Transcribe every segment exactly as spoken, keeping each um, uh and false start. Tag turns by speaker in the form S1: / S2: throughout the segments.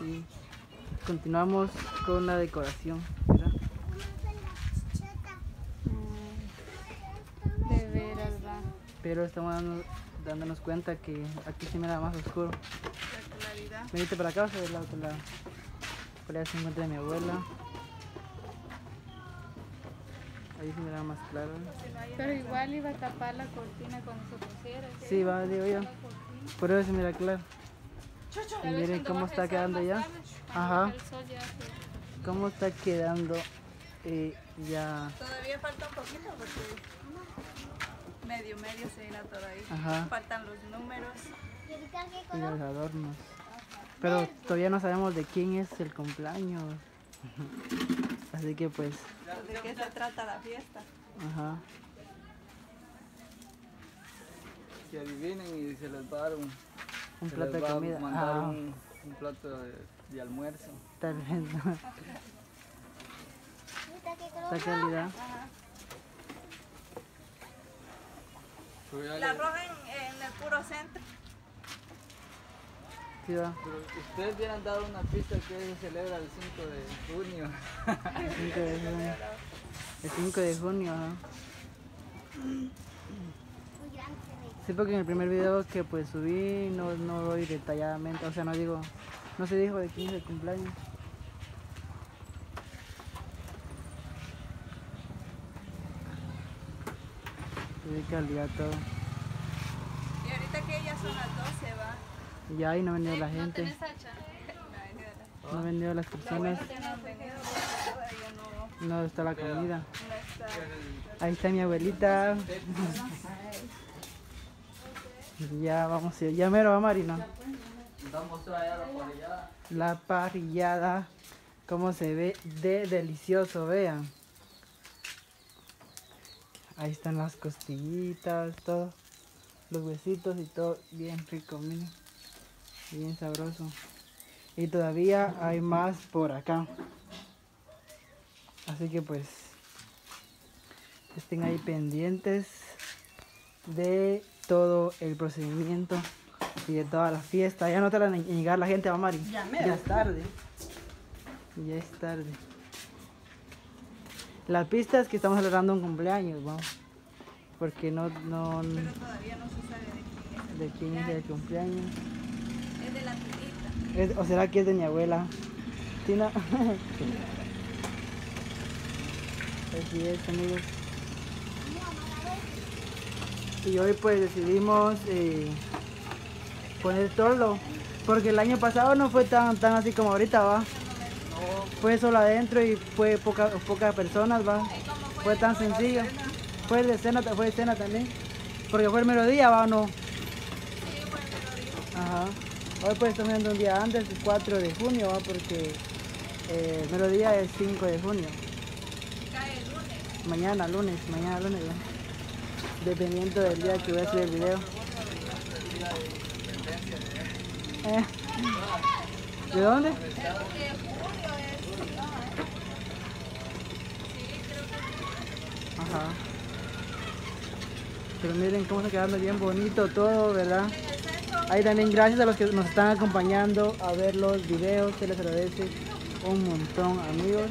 S1: Sí. Continuamos con la decoración, ¿verdad?
S2: Mm, de veras, va.
S1: Pero estamos dando- dándonos cuenta que aquí se mira más oscuro.
S2: La claridad.
S1: Venite para acá, o del otro lado. Por allá se encuentra mi abuela. Ahí se mira más claro.
S2: Pero igual iba a tapar la cortina cuando se pusiera.
S1: Sí, va, digo yo. Por eso se mira claro. Y
S2: Tal vez
S1: miren
S2: cuando
S1: cómo
S2: baje
S1: está
S2: el sol
S1: quedando
S2: más
S1: ya.
S2: tarde, cuando
S1: Ajá.
S2: baje el sol ya se-
S1: Cómo está quedando eh, ya.
S3: Todavía falta un poquito porque medio medio se irá todo ahí.
S1: Ajá.
S3: Faltan los números.
S1: Y los adornos. Pero todavía no sabemos de quién es el cumpleaños. Así que pues,
S3: ¿De qué se trata la fiesta?
S1: ajá.
S4: Que adivinen y se les va a dar un,
S1: Un
S4: se
S1: plato
S4: les
S1: de
S4: va a
S1: comida.
S4: mandar
S1: Ah,
S4: un, un plato de, de almuerzo.
S1: tal vez no. Esta calidad.
S4: Pero ya
S3: La
S4: le-
S3: roja en, en el puro centro.
S1: Sí, va.
S4: pero ustedes hubieran dado una pista que se celebra el cinco de junio.
S1: El cinco de junio. El cinco de junio, ajá. Sí, porque en el primer video que pues subí no, no doy detalladamente, o sea, no digo, no se dijo de quién es el cumpleaños. Se ve calidad todo.
S3: Y ahorita que ya son las doce, va.
S1: Y ya ahí no ha venido la
S2: ¿No
S1: gente,
S2: tenés hacha?
S1: no han venido las personas,
S3: Ya no han venido, todavía no,
S1: no está la comida.
S3: no está.
S1: Ahí está mi abuelita. Ya vamos a ir, ya mero va Marina.
S4: Vamos a allá por allá.
S1: La parrillada, como se ve de delicioso, vean. Ahí están las costillitas, todo, los huesitos y todo bien rico, miren, bien sabroso. Y todavía hay más por acá. Así que pues estén ahí pendientes de todo el procedimiento y de toda la fiesta. Ya no tardan en llegar la gente, va Mari.
S3: Ya
S1: Ya
S3: mero.
S1: es tarde. Ya es tarde. La pista es que estamos celebrando un cumpleaños, vamos. Porque no, no,
S3: Pero todavía no se sabe de quién es.
S1: de quién es el cumpleaños.
S3: Es de la tita.
S1: Es- o será que es de mi abuela. Tina. Así es, amigos. Y hoy pues decidimos eh, poner toldo. Porque el año pasado no fue tan, tan así como ahorita, va. Fue solo adentro y fue poca, pocas personas, va. Fue tan sencillo. Fue de cena, fue de cena también. Porque fue el mediodía, va o no. Ajá. Hoy pues estamos viendo un día antes, el cuatro de junio, va, porque eh, el mediodía es cinco de junio.
S3: Cae el lunes.
S1: Mañana, lunes, mañana lunes, va. Dependiendo del día que voy a subir el video. Eh. ¿De dónde? Ajá. Pero miren cómo está quedando bien bonito todo, ¿verdad? Ahí también gracias a los que nos están acompañando a ver los videos, se les agradece un montón, amigos.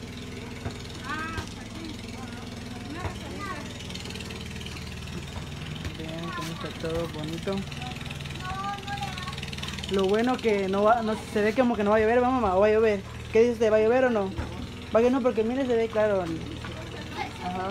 S1: Vean cómo está todo bonito. Lo bueno que no va, no, se ve como que no va a llover, ¿va mamá? ¿O va a llover? ¿Qué dice usted? ¿Va a llover o no? Va que no, porque mire se ve claro. Ajá.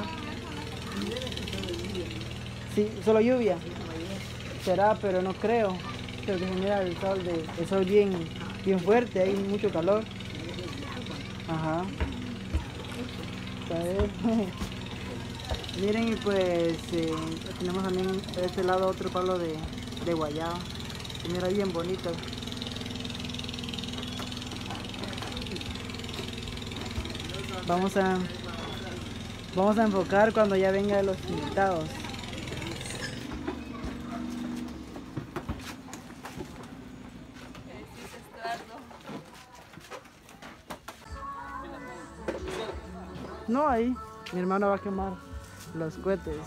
S1: Sí, solo lluvia. Será, pero no creo. Creo que se mira el sol, de, el sol bien, bien fuerte, hay mucho calor. Ajá. ¿Sabes? Miren, y pues eh, tenemos también de este lado otro palo de, de guayaba. Se mira bien bonito. Vamos a vamos a enfocar cuando ya vengan los invitados. No, ahí mi hermano va a quemar los cohetes.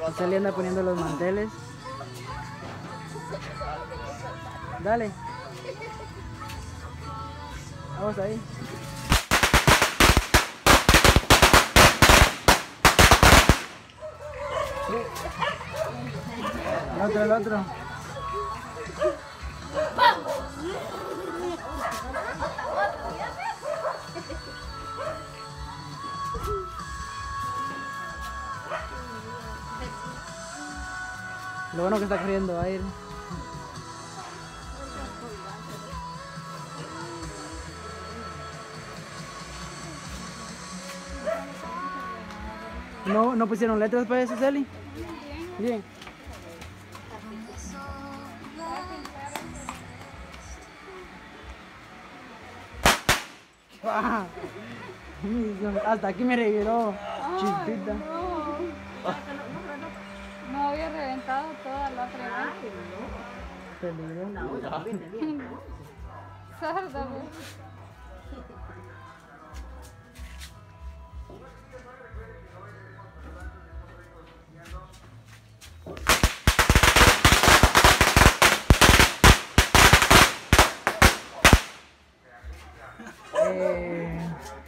S1: Celi anda poniendo los manteles. Dale. Vamos ahí. El otro, el otro. Lo bueno que está corriendo aire. ¿No, no pusieron letras para eso, Celi? Bien. Ah, hasta aquí me reviró, chispita.
S2: No había reventado toda la otra vez.
S1: Peligro.
S2: Sorda, pues.
S1: Eh,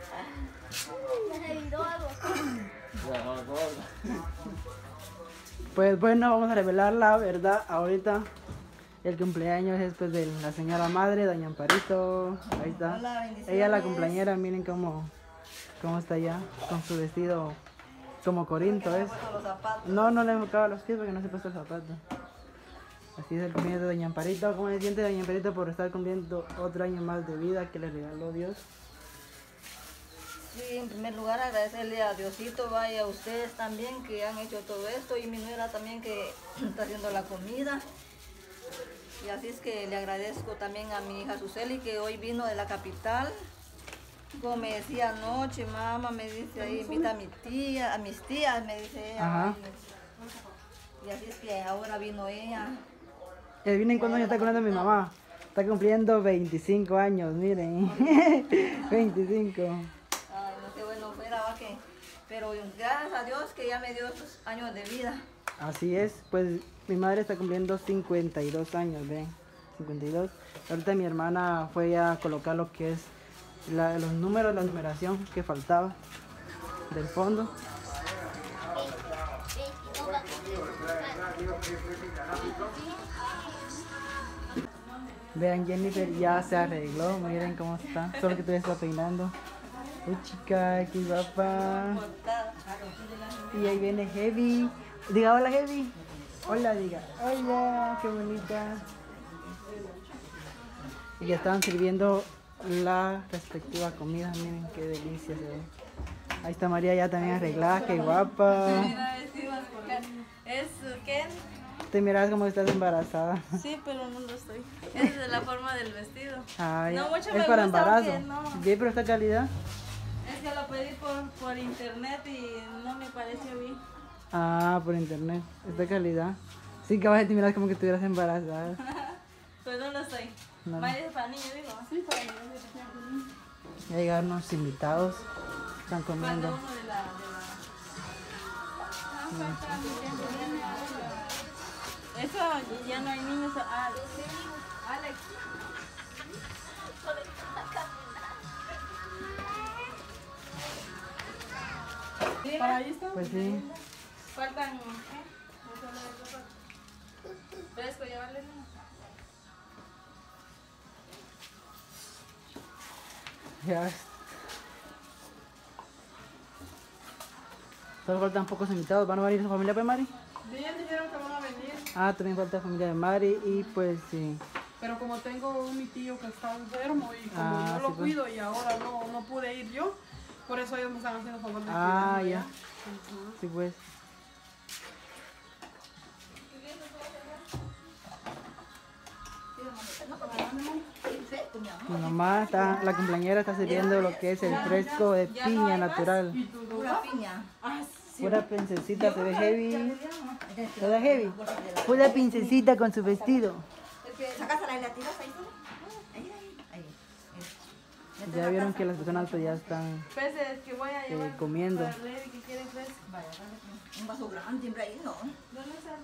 S1: pues bueno, vamos a revelar la verdad ahorita. El cumpleaños es pues de la señora madre, doña Amparito. Ahí está.
S3: Hola, bendiciones.
S1: Ella la cumpleañera, miren cómo, cómo está ya con su vestido como Corinto es.
S3: Los zapatos.
S1: No, no le he enfocado los pies porque no se ha puesto el zapato. Así es el cumpleaños de doña Amparito. ¿Cómo se siente doña Amparito por estar cumpliendo otro año más de vida que le regaló Dios?
S3: Sí, en primer lugar agradecerle a Diosito, vaya a ustedes también que han hecho todo esto y mi nuera también que está haciendo la comida. Y así es que le agradezco también a mi hija Suseli que hoy vino de la capital. Como me decía anoche, mamá, me dice ahí, invita a mi tía, a mis tías, me dice ella.
S1: Ajá.
S3: Y así es que ahora vino ella.
S1: Adivinen cuándo ya está cumpliendo mi mamá. Está cumpliendo veinticinco años, miren. veinticinco.
S3: Ay, no sé, bueno, fuera, va que. Pero gracias a Dios que ya me dio estos años de vida.
S1: Así es, pues mi madre está cumpliendo cincuenta y dos años, ven. cincuenta y dos. Ahorita mi hermana fue a colocar lo que es la- los números, la numeración que faltaba del fondo. Vean, Jennifer ya se arregló, miren cómo está, solo que todavía está peinando. Uy, chica, qué guapa. Y ahí viene Heavy. Diga hola, Heavy. Hola, diga. Hola, qué bonita. Y ya estaban sirviendo la respectiva comida, miren qué delicia se ve. Ahí está María ya también arreglada, qué guapa.
S3: ¿Es qué?
S1: Te miras como estás embarazada.
S3: Sí, pero no lo estoy. Es de la forma del vestido.
S1: Ay,
S3: No mucho
S1: es
S3: me
S1: para
S3: gusta,
S1: embarazo.
S3: aunque no.
S1: Bien, pero esta calidad.
S3: Es que lo pedí por, por internet y no me pareció bien.
S1: Ah, por internet. Esta calidad. Sí, cabal, te miras como que estuvieras embarazada.
S3: Pues no lo estoy.
S1: No.
S3: Más es para niños, digo. Sí, para niños.
S1: Ya llegaron unos invitados. Están
S3: Falta
S1: comiendo.
S3: uno de la... De la... Eso ya no hay niños. Ah, Alex. ¿Para ahí está?
S1: Pues sí.
S3: Faltan... ¿qué? Fresco, llevarle niños.
S1: Ya. Solo faltan pocos invitados. ¿Van a venir su familia, pues, Mari?
S5: Bien, dijeron que van a venir,
S1: Ah, también falta familia de Mari. Y pues sí.
S5: pero como tengo un mi tío que está enfermo y como
S1: Ah,
S5: yo lo
S1: sí, pues.
S5: cuido y ahora no, no pude ir yo, por eso ellos me están haciendo favor de
S1: Ah,
S5: cuidarme
S1: ya.
S5: allá.
S1: Sí, pues. Mi mamá está, la cumpleañera está sirviendo lo que es el fresco de piña natural.
S3: Pura piña.
S1: Pura princesita, se ve heavy. ¿Se ve heavy? Pura princesita con su vestido.
S3: ¿Sacas a la y la tiras ahí? Ahí, ahí, ahí.
S1: Ya vieron que las personas pues ya están
S5: Peces que voy a llevar
S1: eh, comiendo.
S5: para Lady que quiere peces.
S3: Vaya, dale, un vaso grande, siempre ahí, ¿no?
S5: ¿Dónde está?